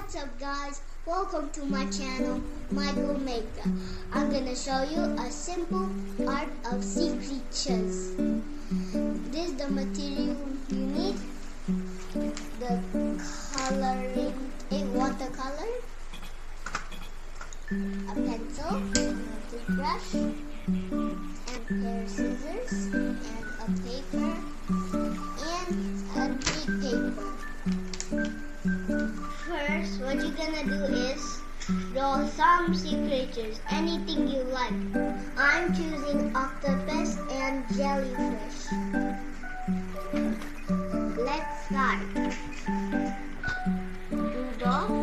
What's up guys, welcome to my channel Michael Maker. I'm gonna show you a simple art of sea creatures. This is the material you need. The coloring, a watercolor, a pencil, a toothbrush, and a pair of scissors, and a paper, and a big paper. First, what you're gonna do is draw some sea creatures, anything you like. I'm choosing octopus and jellyfish. Let's start. Draw.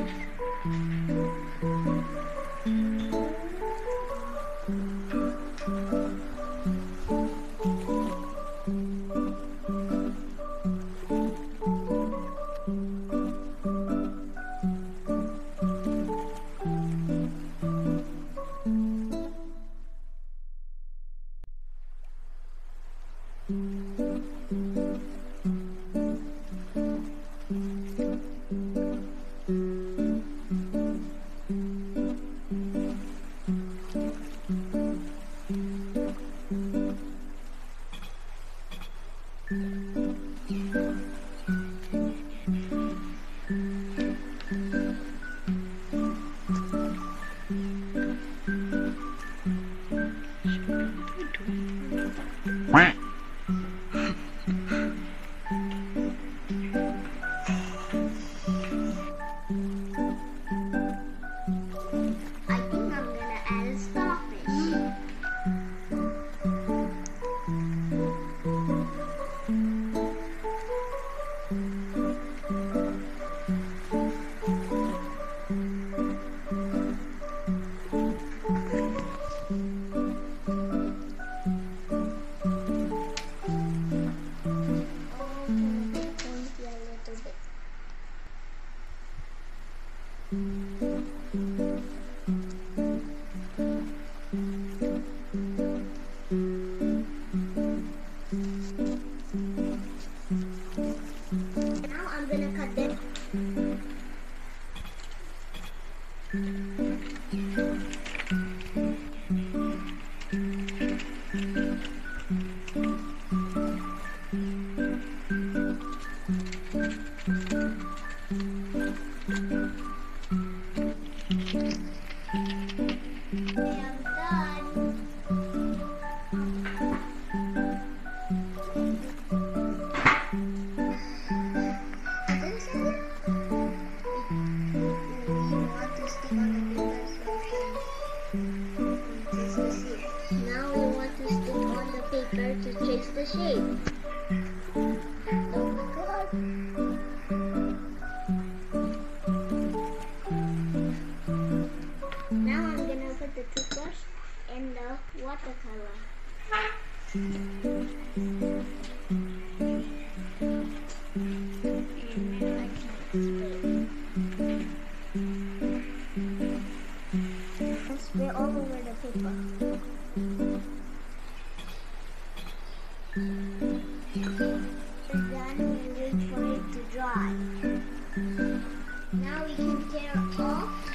Now I'm gonna cut them. Now we want to stick on the paper to trace the shape. Oh my god. Now I'm gonna put the toothbrush in the watercolor. Spray all over the paper. We're done and wait for it to dry. Now we can tear off.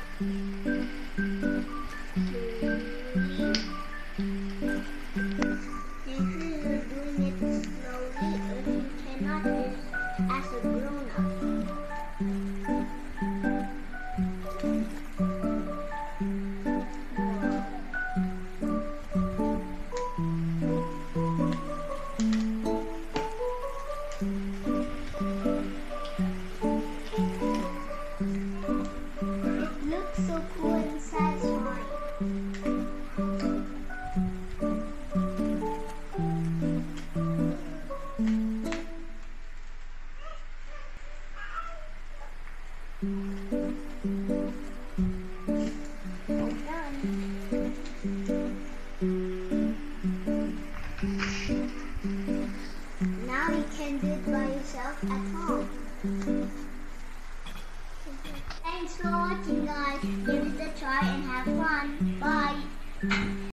Make sure you're doing it slowly if you cannot do it as a grown-up. So cool and satisfying. We're done. Now you can do it by yourself at home.